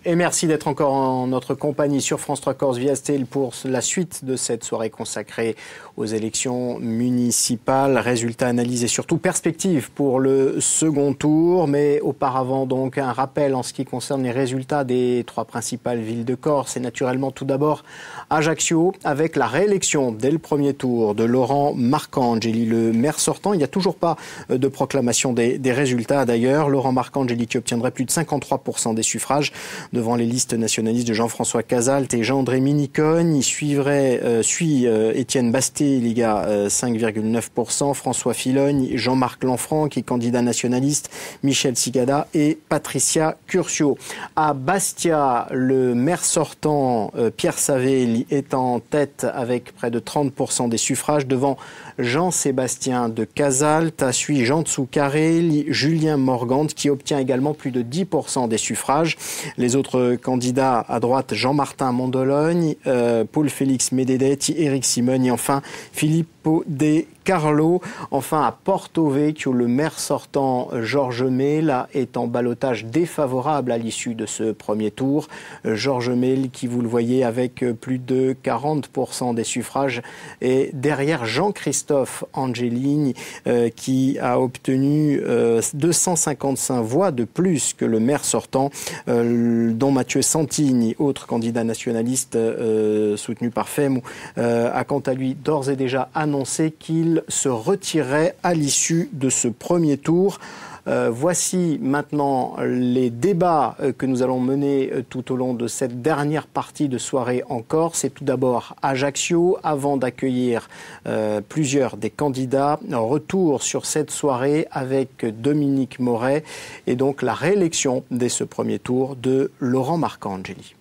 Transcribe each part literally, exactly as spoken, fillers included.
Et merci d'être encore en notre compagnie sur France trois Corse via Steel pour la suite de cette soirée consacrée aux élections municipales. Résultats, analyses et surtout perspectives pour le second tour. Mais auparavant, donc, un rappel en ce qui concerne les résultats des trois principales villes de Corse. Et naturellement, tout d'abord, Ajaccio, avec la réélection dès le premier tour de Laurent Marcangeli, le maire sortant. Il n'y a toujours pas de proclamation des, des résultats d'ailleurs. Laurent Marcangeli qui obtiendrait plus de cinquante-trois pour cent des suffrages devant les listes nationalistes de Jean-François Cazalte et Jean-André Minicogne. Il suivrait, euh, suit euh, Étienne Basté-Liga, euh, cinq virgule neuf pour cent, François Filogne, Jean-Marc Lanfranc, qui est candidat nationaliste, Michel Sigada et Patricia Curcio. À Bastia, le maire sortant, euh, Pierre Savé, est en tête avec près de trente pour cent des suffrages devant Jean-Sébastien de Cazalte, a suivi Jean Tsoukaré, Julien Morgante qui obtient également plus de dix pour cent des suffrages. Les autres candidats à droite, Jean-Martin Mondologne, euh, Paul-Félix Médédetti, Éric Simone et enfin Filippo De Carlo. Enfin à Porto Vecchio, le maire sortant Georges Mel est en ballottage défavorable à l'issue de ce premier tour. Georges Mel qui, vous le voyez, avec plus de quarante pour cent des suffrages est derrière Jean-Christophe Angelini euh, qui a obtenu euh, deux cent cinquante-cinq voix de plus que le maire sortant, euh, dont Mathieu Santini, autre candidat nationaliste euh, soutenu par F E M, euh, a quant à lui d'ores et déjà annoncé qu'il se retirait à l'issue de ce premier tour. Euh, voici maintenant les débats euh, que nous allons mener euh, tout au long de cette dernière partie de soirée en Corse. C'est tout d'abord Ajaccio, avant d'accueillir euh, plusieurs des candidats. Retour sur cette soirée avec Dominique Moret et donc la réélection dès ce premier tour de Laurent Marcangeli.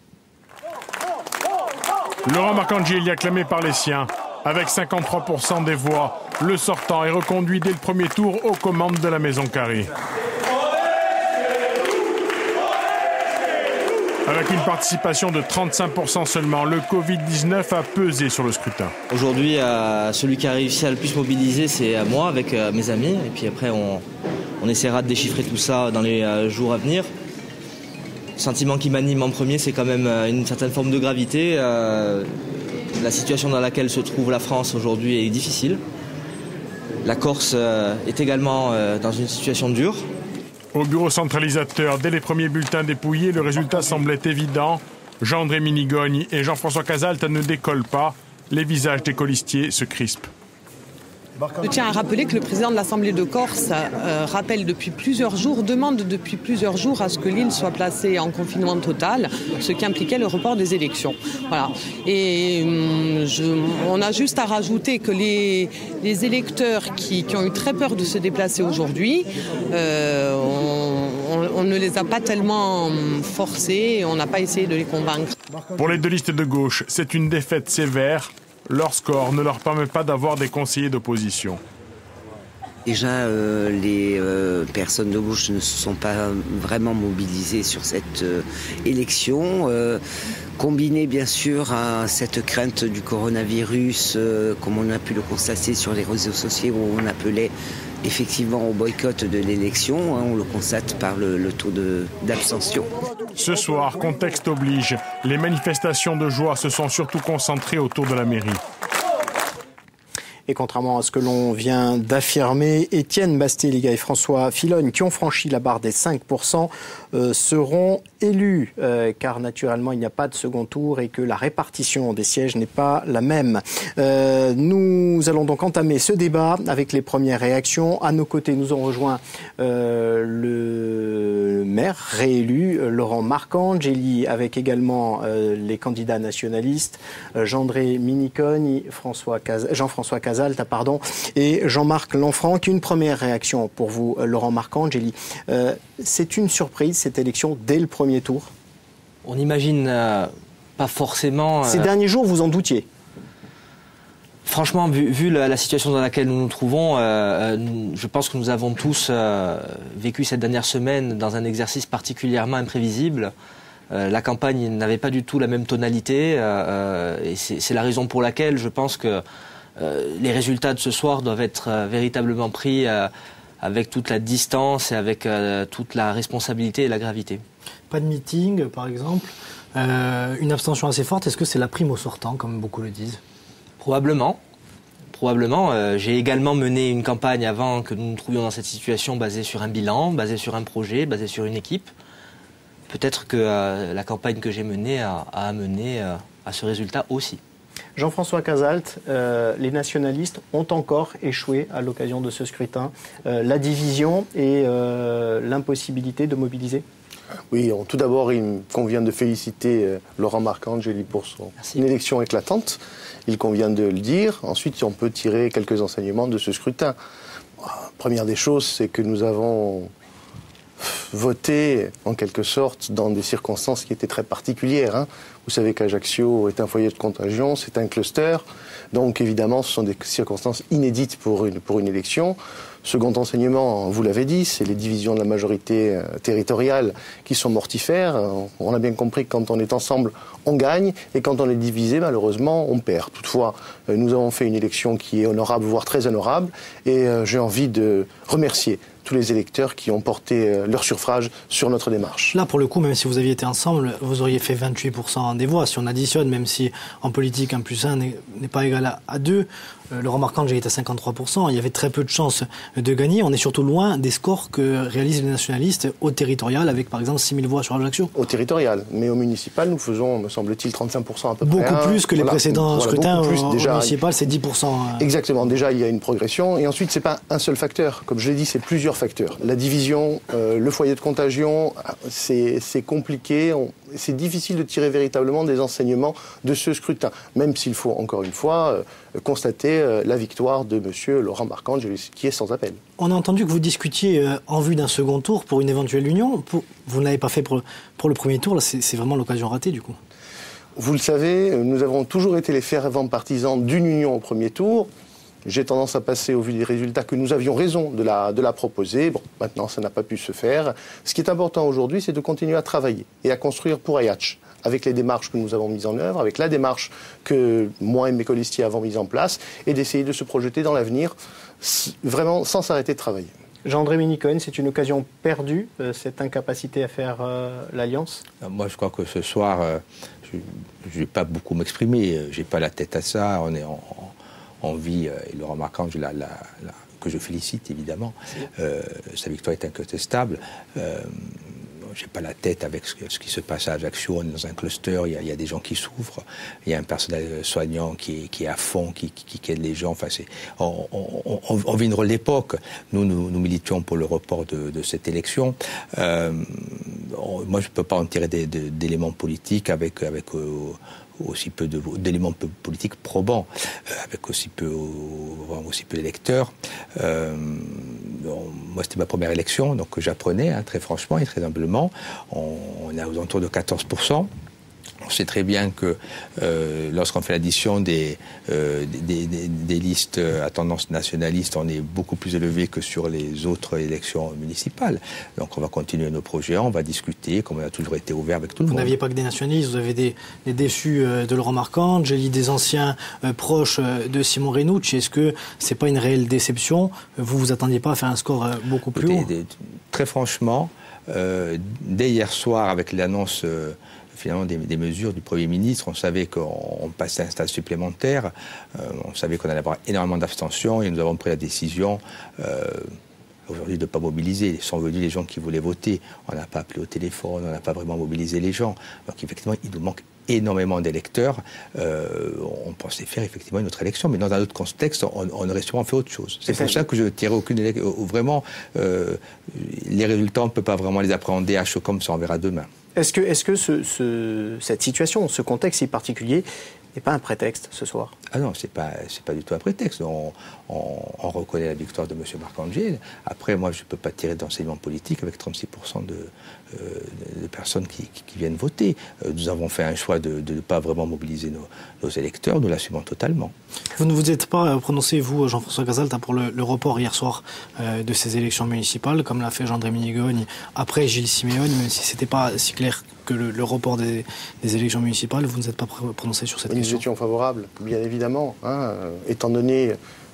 Laurent Marcangeli, acclamé par les siens. Avec cinquante-trois pour cent des voix, le sortant est reconduit dès le premier tour aux commandes de la Maison Carrée. Avec une participation de trente-cinq pour cent seulement, le Covid dix-neuf a pesé sur le scrutin. Aujourd'hui, euh, celui qui a réussi à le plus mobiliser, c'est moi avec euh, mes amis. Et puis après, on, on essaiera de déchiffrer tout ça dans les euh, jours à venir. Le sentiment qui m'anime en premier, c'est quand même euh, une certaine forme de gravité. Euh, La situation dans laquelle se trouve la France aujourd'hui est difficile. La Corse est également dans une situation dure. Au bureau centralisateur, dès les premiers bulletins dépouillés, le résultat semblait évident. Jean-André Minigogne et Jean-François Cazalte ne décollent pas. Les visages des colistiers se crispent. Je tiens à rappeler que le président de l'Assemblée de Corse euh, rappelle depuis plusieurs jours, demande depuis plusieurs jours à ce que l'île soit placée en confinement total, ce qui impliquait le report des élections. Voilà. Et hum, je, on a juste à rajouter que les, les électeurs qui, qui ont eu très peur de se déplacer aujourd'hui, euh, on, on, on ne les a pas tellement forcés et on n'a pas essayé de les convaincre. Pour les deux listes de gauche, c'est une défaite sévère. Leur score ne leur permet pas d'avoir des conseillers d'opposition. Déjà, euh, les euh, personnes de gauche ne se sont pas vraiment mobilisées sur cette euh, élection. Euh, combiné bien sûr à cette crainte du coronavirus, euh, comme on a pu le constater sur les réseaux sociaux où on appelait effectivement au boycott de l'élection, hein, on le constate par le, le taux de, d'abstention. Ce soir, contexte oblige, les manifestations de joie se sont surtout concentrées autour de la mairie. Et contrairement à ce que l'on vient d'affirmer, Étienne Basté-Liga et François Filogne, qui ont franchi la barre des cinq pour cent, euh, seront élus, euh, car naturellement il n'y a pas de second tour et que la répartition des sièges n'est pas la même. Euh, nous allons donc entamer ce débat avec les premières réactions. À nos côtés, nous ont rejoint euh, le maire réélu, euh, Laurent Marcangeli, avec également euh, les candidats nationalistes, euh, Jean-André Minicogne, François Caz- Jean-François Cazalte, pardon, et Jean-Marc Lanfranc. Une première réaction pour vous, Laurent Marcangeli. Euh, c'est une surprise, cette élection, dès le premier tour? On n'imagine euh, pas forcément... Euh... Ces derniers jours, vous en doutiez? Franchement, vu, vu la, la situation dans laquelle nous nous trouvons, euh, je pense que nous avons tous euh, vécu cette dernière semaine dans un exercice particulièrement imprévisible. Euh, la campagne n'avait pas du tout la même tonalité, euh, et c'est, c'est la raison pour laquelle je pense que Euh, les résultats de ce soir doivent être euh, véritablement pris euh, avec toute la distance et avec euh, toute la responsabilité et la gravité. pas de meeting, par exemple, euh, une abstention assez forte. Est-ce que c'est la prime au sortant, comme beaucoup le disent? Probablement. Probablement. Euh, j'ai également mené une campagne avant que nous nous trouvions dans cette situation basée sur un bilan, basée sur un projet, basée sur une équipe. Peut-être que euh, la campagne que j'ai menée a, a amené euh, à ce résultat aussi. Jean-François Cazalt, euh, les nationalistes ont encore échoué à l'occasion de ce scrutin. Euh, la division et euh, l'impossibilité de mobiliser? Oui, tout d'abord, il me convient de féliciter euh, Laurent Marcangeli pour son Merci. Une élection éclatante. Il convient de le dire. Ensuite, on peut tirer quelques enseignements de ce scrutin. Première des choses, c'est que nous avons voté, en quelque sorte, dans des circonstances qui étaient très particulières. Hein. Vous savez qu'Ajaccio est un foyer de contagion, c'est un cluster. Donc, évidemment, ce sont des circonstances inédites pour une, pour une élection. Second enseignement, vous l'avez dit, c'est les divisions de la majorité territoriale qui sont mortifères. On a bien compris que quand on est ensemble, on gagne, et quand on est divisé, malheureusement, on perd. Toutefois, nous avons fait une élection qui est honorable, voire très honorable, et j'ai envie de remercier tous les électeurs qui ont porté leur suffrage sur notre démarche. Là, pour le coup, même si vous aviez été ensemble, vous auriez fait vingt-huit pour cent des voix. Si on additionne, même si en politique, un plus un n'est pas égal à deux, euh, Laurent Marcangeli est à cinquante-trois pour cent. Il y avait très peu de chances de gagner. On est surtout loin des scores que réalisent les nationalistes au territorial, avec par exemple six mille voix sur Ajaccio. Au territorial, mais au municipal, nous faisons, me semble-t-il, trente-cinq pour cent à peu beaucoup près. Beaucoup plus que les voilà, précédents voilà, scrutins. Plus, au, déjà, au municipal, c'est dix pour cent. Euh... Exactement. Déjà, il y a une progression. Et ensuite, c'est pas un seul facteur. Comme je l'ai dit, c'est plusieurs facteurs. La division, euh, le foyer de contagion, c'est compliqué. C'est difficile de tirer véritablement des enseignements de ce scrutin, même s'il faut, encore une fois, euh, constater euh, la victoire de M. Laurent Marcangeli, qui est sans appel. On a entendu que vous discutiez euh, en vue d'un second tour pour une éventuelle union. Pour, vous ne l'avez pas fait pour, pour le premier tour, là, c'est vraiment l'occasion ratée, du coup. Vous le savez, nous avons toujours été les fervents partisans d'une union au premier tour. J'ai tendance à passer, au vu des résultats, que nous avions raison de la, de la proposer. Bon, maintenant, ça n'a pas pu se faire. Ce qui est important aujourd'hui, c'est de continuer à travailler et à construire pour Ayatch, avec les démarches que nous avons mises en œuvre, avec la démarche que moi et mes colistiers avons mise en place, et d'essayer de se projeter dans l'avenir, vraiment sans s'arrêter de travailler. Jean-André Minicogne, c'est une occasion perdue, euh, cette incapacité à faire euh, l'alliance? Moi, je crois que ce soir, euh, je ne vais pas beaucoup m'exprimer. Je n'ai pas la tête à ça. On est en... en vie, et Laurent Marcangeli, la, la, la, que je félicite évidemment, euh, sa victoire est incontestable. Euh, je n'ai pas la tête avec ce, ce qui se passe à Ajaccio. On est dans un cluster, il y, a, il y a des gens qui souffrent, il y a un personnel soignant qui est, qui est à fond, qui, qui, qui aide les gens. Enfin, on, on, on, on vit une rôle d'époque. Nous, nous, nous militions pour le report de, de cette élection. Euh, on, moi, je ne peux pas en tirer d'éléments politiques avec... avec euh, aussi peu d'éléments politiques probants, euh, avec aussi peu, aussi peu d'électeurs. Euh, bon, moi, c'était ma première élection, donc j'apprenais, hein, très franchement et très humblement. On, on est aux alentours de quatorze pour cent. On sait très bien que euh, lorsqu'on fait l'addition des, euh, des, des, des listes à tendance nationaliste, on est beaucoup plus élevé que sur les autres élections municipales. Donc on va continuer nos projets, on va discuter, comme on a toujours été ouvert avec tout le vous monde. Vous n'aviez pas que des nationalistes, vous avez des, des déçus de Laurent Marcangeli, des anciens euh, proches de Simon Renucci. Est-ce que c'est pas une réelle déception? Vous vous attendiez pas à faire un score euh, beaucoup plus haut? des, des, Très franchement, euh, dès hier soir, avec l'annonce... Euh, finalement des, des mesures du Premier ministre. On savait qu'on passait à un stade supplémentaire. Euh, on savait qu'on allait avoir énormément d'abstention et nous avons pris la décision euh, aujourd'hui de ne pas mobiliser. Ils sont venus les gens qui voulaient voter. On n'a pas appelé au téléphone, on n'a pas vraiment mobilisé les gens. Donc effectivement, il nous manque énormément d'électeurs. Euh, on pensait faire effectivement une autre élection, mais dans un autre contexte, on, on aurait sûrement fait autre chose. C'est pour ça que je ne tirais aucune élection. Vraiment, euh, les résultats, on ne peut pas vraiment les appréhender à chaud comme ça, on verra demain. Est-ce que, est-ce que ce, ce, cette situation, ce contexte si particulier, n'est pas un prétexte ce soir? Ah non, c'est pas, c'est pas du tout un prétexte. On, on, on reconnaît la victoire de M. Marcangeli. Après, moi, je ne peux pas tirer d'enseignement politique avec trente-six pour cent de, euh, de personnes qui, qui, qui viennent voter. Euh, nous avons fait un choix de ne pas vraiment mobiliser nos, nos électeurs. Nous l'assumons totalement. Vous ne vous êtes pas prononcé, vous, Jean-François Cazalt, pour le, le report hier soir euh, de ces élections municipales, comme l'a fait Jean-André Minigogne, après Gilles Siméoni, même si ce n'était pas si clair que le, le report des, des élections municipales, vous ne vous êtes pas prononcé sur cette Nous question? Nous étions favorables, bien évidemment, hein, euh, étant donné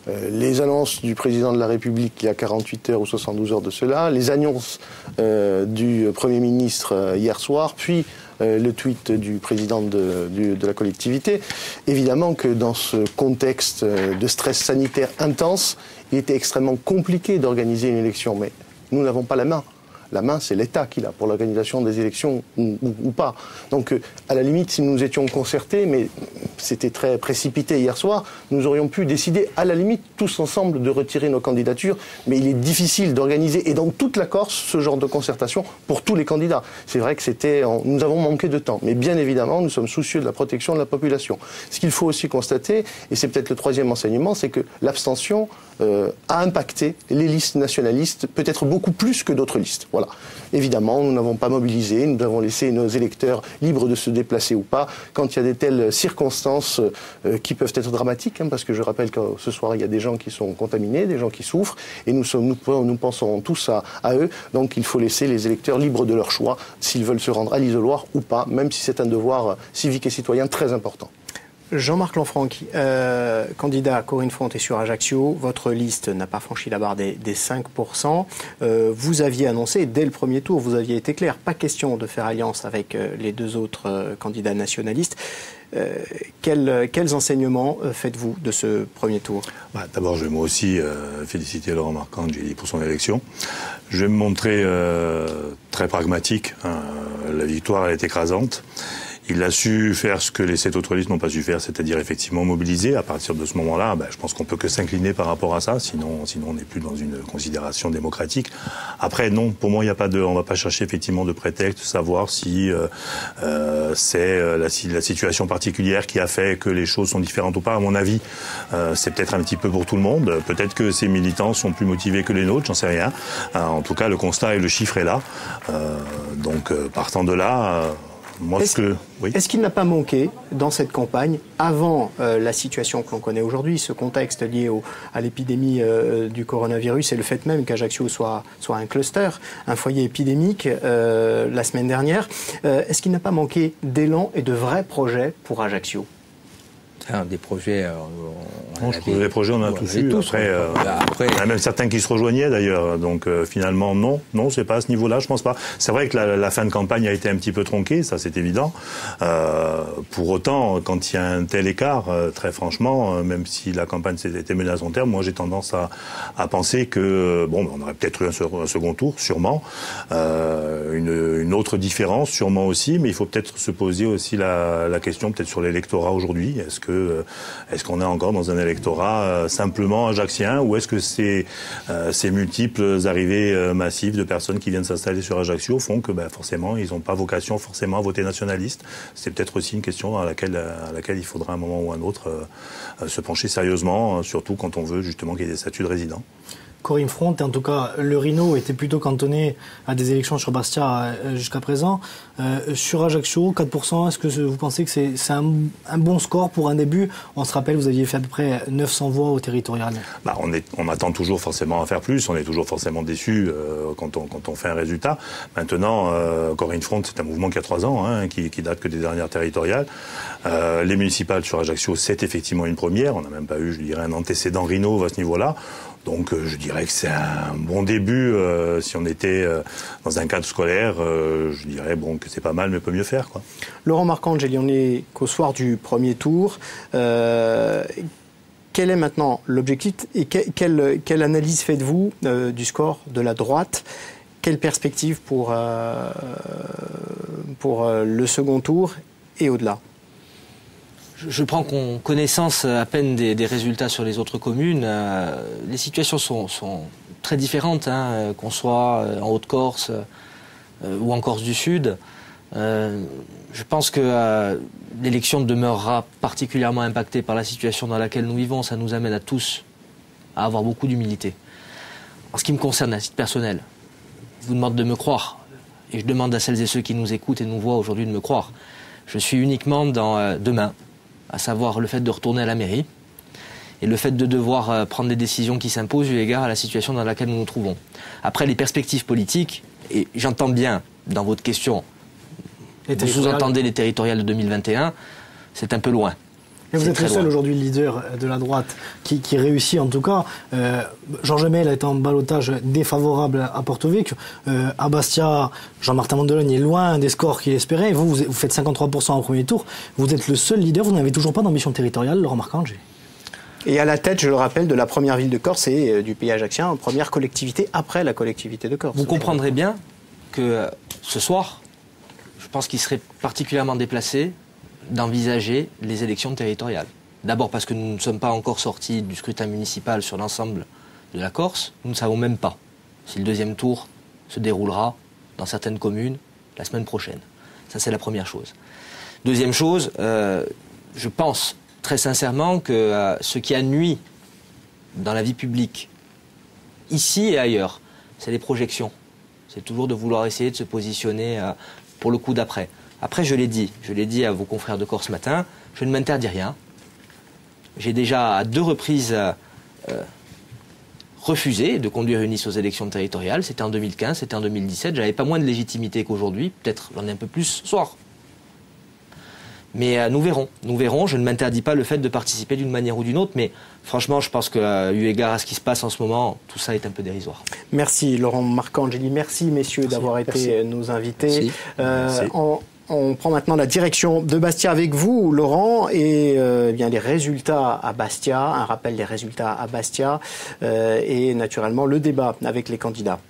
Euh, les annonces du président de la République il y a quarante-huit heures ou soixante-douze heures de cela, les annonces euh, du Premier ministre euh, hier soir, puis euh, le tweet du président de, du, de la collectivité. Évidemment que dans ce contexte de stress sanitaire intense, il était extrêmement compliqué d'organiser une élection, mais nous n'avons pas la main. La main, c'est l'État qui l'a pour l'organisation des élections ou, ou, ou pas. Donc, euh, à la limite, si nous étions concertés, mais c'était très précipité hier soir, nous aurions pu décider, à la limite, tous ensemble, de retirer nos candidatures. Mais il est difficile d'organiser, et dans toute la Corse, ce genre de concertation pour tous les candidats. C'est vrai que c'était, nous avons manqué de temps. Mais bien évidemment, nous sommes soucieux de la protection de la population. Ce qu'il faut aussi constater, et c'est peut-être le troisième enseignement, c'est que l'abstention euh, a impacté les listes nationalistes, peut-être beaucoup plus que d'autres listes. Voilà. Voilà. Évidemment, nous n'avons pas mobilisé, nous avons laissé nos électeurs libres de se déplacer ou pas quand il y a de telles circonstances euh, qui peuvent être dramatiques, hein, parce que je rappelle que ce soir, il y a des gens qui sont contaminés, des gens qui souffrent, et nous, sommes, nous, nous pensons tous à, à eux. Donc il faut laisser les électeurs libres de leur choix s'ils veulent se rendre à l'isoloir ou pas, même si c'est un devoir civique et citoyen très important. Jean-Marc Lanfranc, euh, candidat à Corinne Front et sur Ajaccio, votre liste n'a pas franchi la barre des, des cinq pour cent. Euh, vous aviez annoncé, dès le premier tour, vous aviez été clair, pas question de faire alliance avec euh, les deux autres euh, candidats nationalistes. Euh, quel, quels enseignements euh, faites-vous de ce premier tour? bah, D'abord, je vais moi aussi euh, féliciter Laurent Marcangeli pour son élection. Je vais me montrer euh, très pragmatique. Hein. La victoire, elle est écrasante. Il a su faire ce que les sept autres listes n'ont pas su faire, c'est-à-dire effectivement mobiliser. À partir de ce moment-là, ben, je pense qu'on peut que s'incliner par rapport à ça, sinon, sinon on n'est plus dans une considération démocratique. Après, non, pour moi, il n'y a pas de, on ne va pas chercher effectivement de prétexte, savoir si euh, euh, c'est la, la situation particulière qui a fait que les choses sont différentes ou pas. À mon avis, euh, c'est peut-être un petit peu pour tout le monde. Peut-être que ces militants sont plus motivés que les nôtres, j'en sais rien. Euh, en tout cas, le constat et le chiffre est là. Euh, donc, euh, partant de là. Euh, Est-ce que, oui. est-ce qu'il n'a pas manqué dans cette campagne, avant euh, la situation que l'on connaît aujourd'hui, ce contexte lié au, à l'épidémie euh, du coronavirus et le fait même qu'Ajaccio soit, soit un cluster, un foyer épidémique euh, la semaine dernière, euh, est-ce qu'il n'a pas manqué d'élan et de vrais projets pour Ajaccio? Ah, des projets. Euh, on non, je trouve les projets, on en a tous eu. Tous, après, euh, après, il y en a même certains qui se rejoignaient d'ailleurs. Donc euh, finalement, non, non, c'est pas à ce niveau-là, je pense pas. C'est vrai que la, la fin de campagne a été un petit peu tronquée, ça c'est évident. Euh, pour autant, quand il y a un tel écart, euh, très franchement, euh, même si la campagne s'était menée à son terme, moi j'ai tendance à, à penser que bon, on aurait peut-être eu un, un second tour, sûrement, euh, une, une autre différence, sûrement aussi, mais il faut peut-être se poser aussi la, la question, peut-être sur l'électorat aujourd'hui. Est-ce que Est-ce qu'on est encore dans un électorat euh, simplement ajaccien ou est-ce que ces, euh, ces multiples arrivées euh, massives de personnes qui viennent s'installer sur Ajaccio font que ben, forcément ils n'ont pas vocation forcément à voter nationaliste? C'est peut-être aussi une question à laquelle, à laquelle il faudra à un moment ou à un autre euh, se pencher sérieusement, euh, surtout quand on veut justement qu'il y ait des statuts de résidents. Corinne Front, en tout cas, le Rhino était plutôt cantonné à des élections sur Bastia euh, jusqu'à présent. Euh, sur Ajaccio, quatre pour cent, est-ce que vous pensez que c'est, c'est un, un bon score pour un début? On se rappelle, vous aviez fait à peu près neuf cents voix au territorial. Bah, on, est, on attend toujours forcément à faire plus, on est toujours forcément déçu euh, quand, on, quand on fait un résultat. Maintenant, euh, Corinne Front, c'est un mouvement qui a trois ans, hein, qui, qui date que des dernières territoriales. Euh, les municipales sur Ajaccio, c'est effectivement une première. On n'a même pas eu, je dirais, un antécédent Rhino à ce niveau-là. Donc euh, je dirais que c'est un bon début. Euh, si on était euh, dans un cadre scolaire, euh, je dirais bon que c'est pas mal, mais peut mieux faire, quoi. Laurent Marcangeli, on est qu'au soir du premier tour. Euh, quel est maintenant l'objectif et que, quelle, quelle analyse faites-vous euh, du score de la droite? Quelle perspective pour, euh, pour euh, le second tour et au-delà? Je prends connaissance à peine des, des résultats sur les autres communes. Euh, les situations sont, sont très différentes, hein, qu'on soit en Haute-Corse euh, ou en Corse du Sud. Euh, je pense que euh, l'élection demeurera particulièrement impactée par la situation dans laquelle nous vivons. Ça nous amène à tous à avoir beaucoup d'humilité. En ce qui me concerne, à titre personnel, je vous demande de me croire. Et je demande à celles et ceux qui nous écoutent et nous voient aujourd'hui de me croire. Je suis uniquement dans euh, demain, à savoir le fait de retourner à la mairie et le fait de devoir euh, prendre des décisions qui s'imposent eu égard à la situation dans laquelle nous nous trouvons. Après, les perspectives politiques, et j'entends bien dans votre question, vous sous-entendez les territoriales de deux mille vingt et un, c'est un peu loin. Mais vous êtes le seul aujourd'hui leader de la droite qui, qui réussit en tout cas. Euh, Georges Mel est en ballottage défavorable à Porto-Vecchio. Euh, à Bastia, Jean-Martin Mondologne est loin des scores qu'il espérait. Vous, vous faites cinquante-trois pour cent au premier tour. Vous êtes le seul leader, vous n'avez toujours pas d'ambition territoriale, Laurent Marcangeli. Et à la tête, je le rappelle, de la première ville de Corse et du pays ajaccien, première collectivité après la collectivité de Corse. Vous comprendrez bien que ce soir, je pense qu'il serait particulièrement déplacé d'envisager les élections territoriales. D'abord parce que nous ne sommes pas encore sortis du scrutin municipal sur l'ensemble de la Corse. Nous ne savons même pas si le deuxième tour se déroulera dans certaines communes la semaine prochaine. Ça, c'est la première chose. Deuxième chose, euh, je pense très sincèrement que euh, ce qui a nui dans la vie publique, ici et ailleurs, c'est les projections. C'est toujours de vouloir essayer de se positionner euh, pour le coup d'après. Après, je l'ai dit, je l'ai dit à vos confrères de Corse ce matin, je ne m'interdis rien. J'ai déjà à deux reprises euh, euh, refusé de conduire une liste aux élections territoriales. C'était en deux mille quinze, c'était en deux mille dix-sept. J'avais pas moins de légitimité qu'aujourd'hui. Peut-être j'en ai un peu plus ce soir. Mais euh, nous verrons. Nous verrons. Je ne m'interdis pas le fait de participer d'une manière ou d'une autre. Mais franchement, je pense que, euh, eu égard à ce qui se passe en ce moment, tout ça est un peu dérisoire. Merci Laurent Marcangeli. Merci messieurs d'avoir été Merci. nos invités. Merci. Euh, Merci. En... On prend maintenant la direction de Bastia avec vous, Laurent, et euh, bien les résultats à Bastia, un rappel des résultats à Bastia, euh, et naturellement le débat avec les candidats.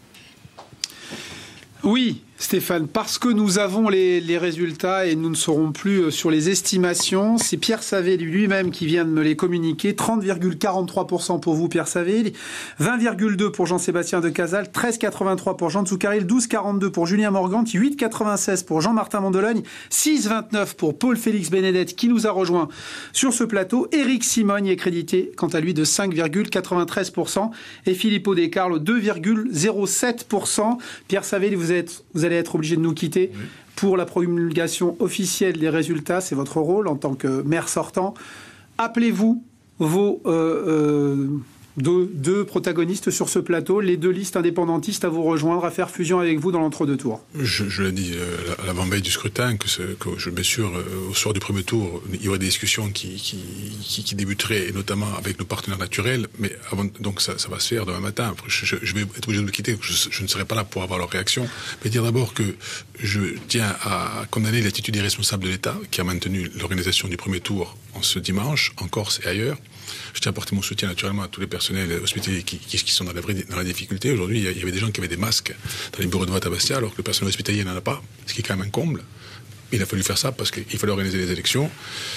Oui, Stéphane, parce que nous avons les, les résultats et nous ne serons plus sur les estimations. C'est Pierre Savelli lui-même qui vient de me les communiquer. trente virgule quarante-trois pour cent pour vous, Pierre Savelli. vingt virgule deux pour pour Jean-Sébastien de Casal. treize virgule quatre-vingt-trois pour Jean Tsoukaril. douze virgule quarante-deux pour Julien Morgante. huit virgule quatre-vingt-seize pour Jean-Martin Mondologne. six virgule vingt-neuf pour Paul-Félix Bénédette qui nous a rejoint sur ce plateau. Éric Simogne est crédité, quant à lui, de cinq virgule quatre-vingt-treize pour cent. Et Filippo De Carlo, deux virgule zéro sept pour cent. Pierre Savelli, vous êtes, vous allez être obligé de nous quitter oui. pour la promulgation officielle des résultats. C'est votre rôle en tant que maire sortant. Appelez-vous vos euh, euh, deux, deux protagonistes sur ce plateau, les deux listes indépendantistes à vous rejoindre, à faire fusion avec vous dans l'entre-deux tours. Je, je l'ai dit euh, à l'avant-veille du scrutin, que, ce, que je, bien sûr, euh, au soir du premier tour, il y aurait des discussions qui, qui, qui, qui débuteraient, et notamment avec nos partenaires naturels, mais avant, donc ça, ça va se faire demain matin. Après, je, je vais être obligé de le quitter, je, je ne serai pas là pour avoir leur réaction, mais dire d'abord que je tiens à condamner l'attitude irresponsable de l'État, qui a maintenu l'organisation du premier tour en ce dimanche, en Corse et ailleurs. Je tiens à apporter mon soutien naturellement à tous les personnels hospitaliers qui, qui, qui sont dans la, vraie, dans la difficulté. Aujourd'hui, il y avait des gens qui avaient des masques dans les bureaux de vote à Bastia, alors que le personnel hospitalier n'en a pas, ce qui est quand même un comble. Il a fallu faire ça parce qu'il fallait organiser les élections.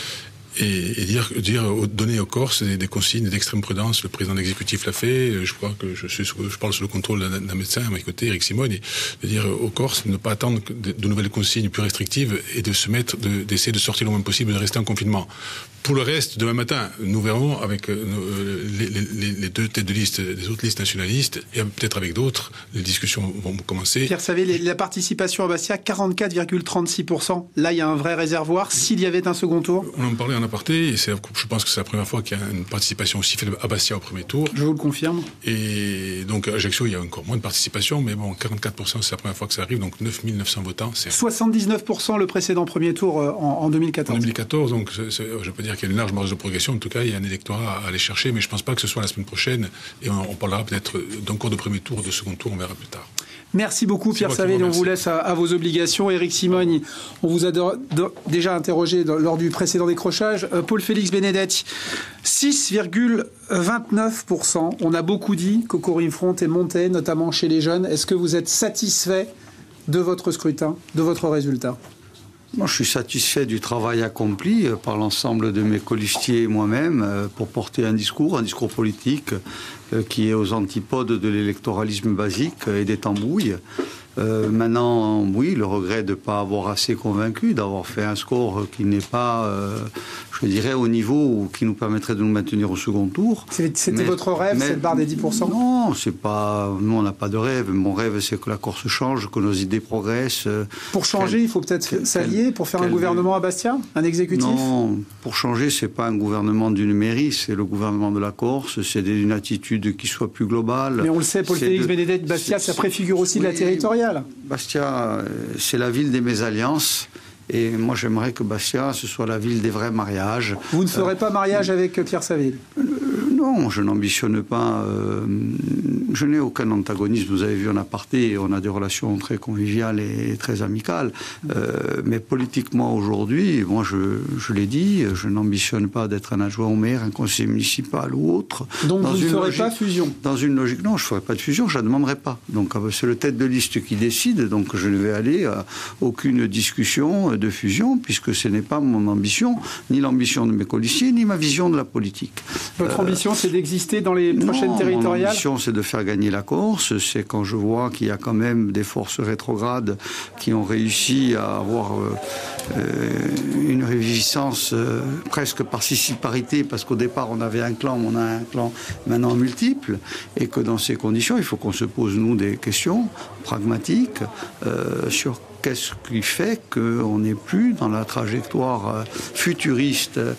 Et, et dire, dire, donner aux Corses des, des consignes d'extrême prudence. Le président de l'exécutif l'a fait. Je crois que je, suis, je parle sous le contrôle d'un, d'un médecin à mes côtés, Éric Simogne, et de dire aux Corses de ne pas attendre de, de nouvelles consignes plus restrictives et de se mettre, de, d'essayer de sortir le moins possible, de rester en confinement. Pour le reste, demain matin, nous verrons avec euh, les, les, les deux têtes de liste des autres listes nationalistes et peut-être avec d'autres, les discussions vont commencer. Pierre Savelli, la participation à Bastia, quarante-quatre virgule trente-six pour cent. Là, il y a un vrai réservoir. S'il y avait un second tour, on en parlait en aparté. Et c'est, je pense que c'est la première fois qu'il y a une participation aussi faible à Bastia au premier tour. Je vous le confirme. Et donc à Ajaccio, il y a encore moins de participation, mais bon, quarante-quatre pour cent, c'est la première fois que ça arrive, donc neuf mille neuf cents votants. C'est... soixante-dix-neuf pour cent le précédent premier tour en, en deux mille quatorze. En deux mille quatorze, donc c'est, c'est, je peux dire qu'il y a une large marge de progression. En tout cas, il y a un électorat à aller chercher, mais je ne pense pas que ce soit la semaine prochaine. Et on, on parlera peut-être d'un cours de premier tour ou de second tour, on verra plus tard. Merci beaucoup Pierre Savelli, on vous laisse à, à vos obligations. Éric Simogne, on vous a de, de, déjà interrogé de, lors du précédent décrochage. Euh, Paul-Félix Bénédette, six virgule vingt-neuf pour cent. On a beaucoup dit qu'Corinne Front est monté, notamment chez les jeunes. Est-ce que vous êtes satisfait de votre scrutin, de votre résultat ? Moi, je suis satisfait du travail accompli par l'ensemble de mes colistiers et moi-même pour porter un discours, un discours politique qui est aux antipodes de l'électoralisme basique et des tambouilles. Euh, maintenant, oui, le regret de ne pas avoir assez convaincu, d'avoir fait un score qui n'est pas, euh, je dirais, au niveau qui nous permettrait de nous maintenir au second tour. C'était mais, votre rêve, mais, cette barre des dix pour cent ? Non, c'est pas, nous, on n'a pas de rêve. Mon rêve, c'est que la Corse change, que nos idées progressent. Pour changer, quel, il faut peut-être quel, s'allier pour faire quel, un gouvernement à Bastia, un exécutif ? Non, pour changer, c'est pas un gouvernement d'une mairie, c'est le gouvernement de la Corse, c'est une attitude qui soit plus globale. Mais on le sait, Paul-Félix Bénédette, Bastia, ça préfigure aussi oui, de la territoriale. Bastia, c'est la ville des mésalliances Et moi, j'aimerais que Bastia, ce soit la ville des vrais mariages. Vous ne ferez euh, pas mariage avec Pierre Saville? euh, Non, je n'ambitionne pas. Euh, je n'ai aucun antagonisme. Vous avez vu en aparté, on a des relations très conviviales et très amicales. Euh, mais politiquement, aujourd'hui, moi, je, je l'ai dit, je n'ambitionne pas d'être un adjoint au maire, un conseiller municipal ou autre. Donc dans vous ne ferez logique, pas fusion? Dans une logique, non, je ne ferai pas de fusion, je ne la demanderai pas. Donc c'est le tête de liste qui décide, donc je ne vais aller à aucune discussion de fusion, puisque ce n'est pas mon ambition, ni l'ambition de mes colistiers, ni ma vision de la politique. Votre euh, ambition, c'est d'exister dans les prochaines non, territoriales? Mon ambition, c'est de faire gagner la Corse. C'est quand je vois qu'il y a quand même des forces rétrogrades qui ont réussi à avoir euh, euh, une réviviscence euh, presque participarité, parce qu'au départ, on avait un clan, on a un clan maintenant multiple, et que dans ces conditions, il faut qu'on se pose, nous, des questions pragmatiques euh, sur qu'est-ce qui fait qu'on n'est plus dans la trajectoire euh, futuriste euh,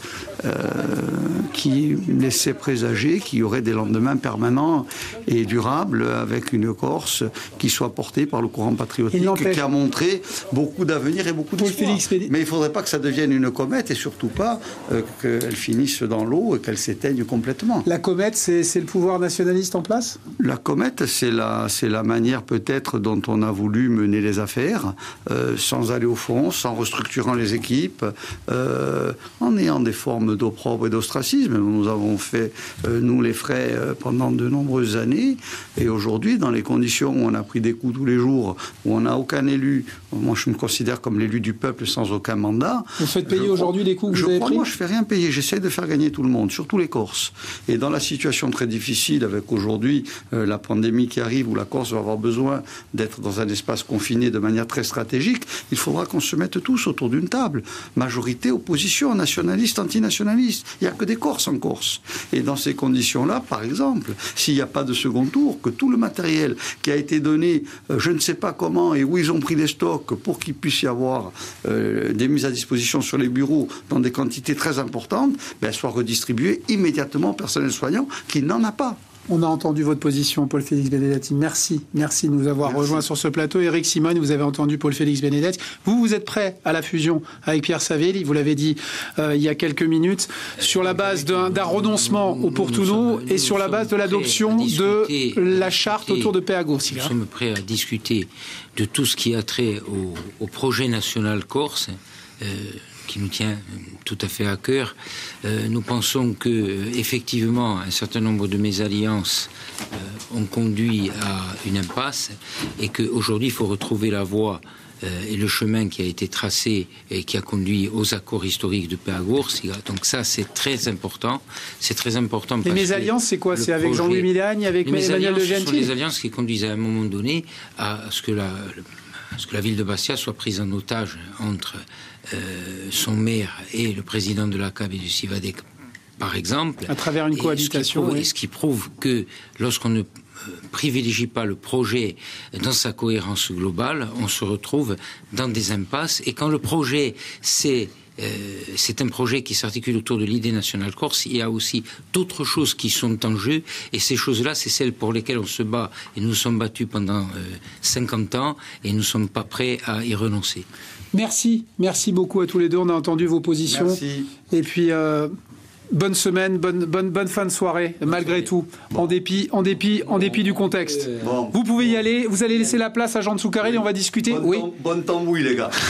qui laissait présager qu'il y aurait des lendemains permanents et durables avec une Corse qui soit portée par le courant patriotique qui a montré beaucoup d'avenir et beaucoup d'espoir. Mais il ne faudrait pas que ça devienne une comète et surtout pas euh, qu'elle finisse dans l'eau et qu'elle s'éteigne complètement. La comète, c'est, c'est le pouvoir nationaliste en place? La comète, c'est la, c'est la manière peut-être dont on a voulu mener les affaires. Euh, sans aller au fond, sans restructurant les équipes, euh, en ayant des formes d'opprobre et d'ostracisme. Nous avons fait, euh, nous, les frais euh, pendant de nombreuses années. Et aujourd'hui, dans les conditions où on a pris des coups tous les jours, où on n'a aucun élu, moi je me considère comme l'élu du peuple sans aucun mandat. Vous faites payer aujourd'hui les coups que je vous avez crois, pris? Moi, je ne fais rien payer. J'essaie de faire gagner tout le monde, surtout les Corses. Et dans la situation très difficile, avec aujourd'hui euh, la pandémie qui arrive, où la Corse va avoir besoin d'être dans un espace confiné de manière très stratégique, il faudra qu'on se mette tous autour d'une table. Majorité, opposition, nationaliste, antinationaliste. Il n'y a que des Corses en Corse. Et dans ces conditions-là, par exemple, s'il n'y a pas de second tour, que tout le matériel qui a été donné, euh, je ne sais pas comment, et où ils ont pris les stocks pour qu'il puisse y avoir euh, des mises à disposition sur les bureaux dans des quantités très importantes, ben, soit redistribué immédiatement au personnel soignant qui n'en a pas. On a entendu votre position, Paul-Félix Benedetti. Merci. Merci de nous avoir Merci. rejoints sur ce plateau. Éric Simone, vous avez entendu Paul-Félix Benedetti. Vous, vous êtes prêt à la fusion avec Pierre Saville, vous l'avez dit euh, il y a quelques minutes, sur la base d'un, d'un renoncement au Portuno et sur la base de l'adoption de la charte autour de Péagoursi. Nous sommes prêts à discuter de tout ce qui a trait au, au projet national corse, euh, qui nous tient tout à fait à cœur. Euh, nous pensons que, euh, effectivement, un certain nombre de mésalliances euh, ont conduit à une impasse et qu'aujourd'hui, il faut retrouver la voie euh, et le chemin qui a été tracé et qui a conduit aux accords historiques de Péagoursi. Donc ça, c'est très important. C'est très important. Les mésalliances, c'est quoi? C'est avec projet... Jean-Louis Milagne, avec Emmanuel de Gentil? Ce sont les alliances qui conduisent à un moment donné à ce que la... Le... Parce que la ville de Bastia soit prise en otage entre euh, son maire et le président de l'A C A B et du CIVADEC, par exemple. À travers une cohabitation. Et ce qui prouve, oui. et ce qui prouve que lorsqu'on ne privilégie pas le projet dans sa cohérence globale, on se retrouve dans des impasses. Et quand le projet, c'est... Euh, c'est un projet qui s'articule autour de l'idée nationale corse. Il y a aussi d'autres choses qui sont en jeu, et ces choses-là, c'est celles pour lesquelles on se bat, et nous nous sommes battus pendant euh, cinquante ans, et nous ne sommes pas prêts à y renoncer. Merci, merci beaucoup à tous les deux. On a entendu vos positions. Merci. Et puis, euh, bonne semaine, bonne, bonne, bonne fin de soirée, bonne malgré soirée. tout, bon. en, dépit, en, dépit, en dépit du contexte. Bon. Vous pouvez y aller, vous allez laisser la place à Jean de Soucarelli, on va discuter. Bonne oui. Tam- bonne tambouille, les gars.